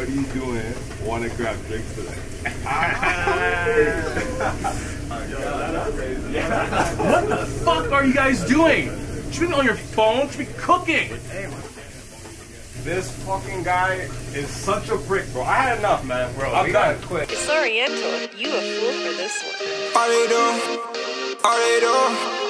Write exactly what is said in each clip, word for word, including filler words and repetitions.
are you doing? Want to grab drinks today? What the fuck are you guys doing? You should be on your phone. You should be cooking. This fucking guy is such a prick, bro. I had enough, man. Bro, I'm done. Quit. Disoriental, you a fool for this one. All they do, all they do.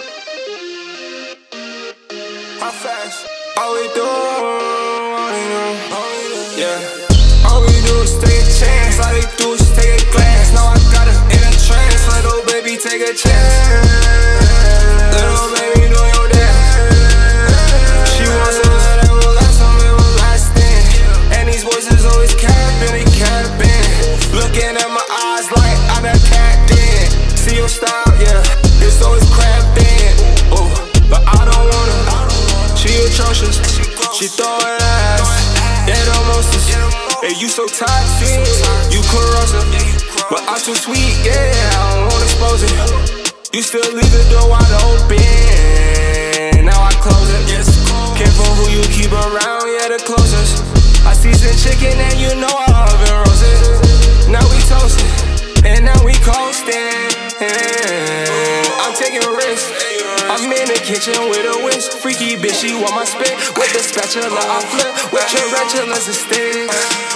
How fast? All we do, all they do, yeah. All we do is take a chance. All they do is take a glance. Now I got her in a trance. Little baby, take a chance. Little baby, do your dance. She wants some that everlasting, some everlasting. And these voices always capping, they capping. Looking at my eyes like I'm a captain. See your style, yeah, it's always cramped in. Oh, but I don't want her. She atrocious, she throwing ass. Yeah, the mostest. Hey, you so toxic, you corrosive. But I'm too sweet, yeah, I don't wanna expose it. You still leave the door wide open. Now I close it. Careful who you keep around, yeah, the closest. I season chicken and you know I love it roses. Now we toasting, and now we coasting. I'm taking risks. I'm in the kitchen with a whisk. Freaky bitch, she want my spit. With the spatula I flip, with tarantulas and sticks.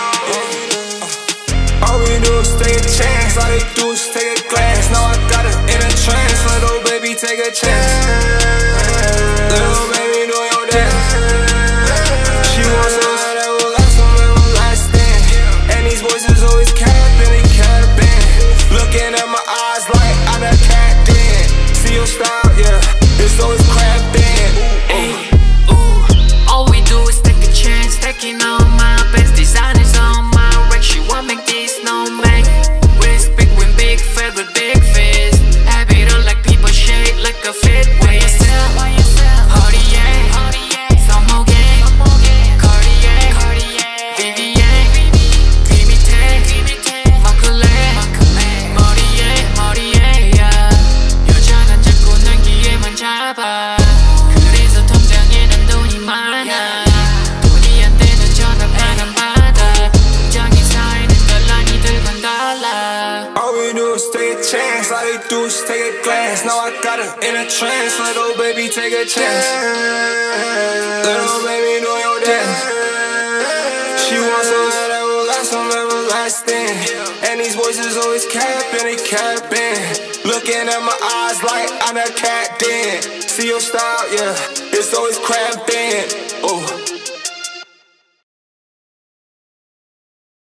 All we do is take a chance. All they do is take a glance. Now I got her in a trance. Little baby, take a chance. Little baby, do your dance. She wants some that everlasting, everlasting. And these voices always capping, they capping. Looking at my eyes like I'm a captain. See your style, yeah, it's always cramped in. Ooh, ooh, all we do is take a chance. Taking all my best designers on my rack. She want make this snowman. Wrist big with big fat with big fist. Happy to like people shake like a fit. Why yourself? Cartier, some more gang. Cartier, Vivienne, Kimite, Macaulay, Morier, Morier. 여자는 자꾸 난 기회만 잡아. 그래서 통장에는 돈이 많아. 돈이 안 되는 전화만 안 받아. 통장에 쌓이는 달란이 들건 달라. All we do is take a chance. All they do is take a glance. Now I got her in a trance. Little baby, take a chance. Little baby, do your dance. She wants some that everlasting, everlasting. And these voices always capping, they capping. Looking at my eyes like I'm a captain. See your style, yeah,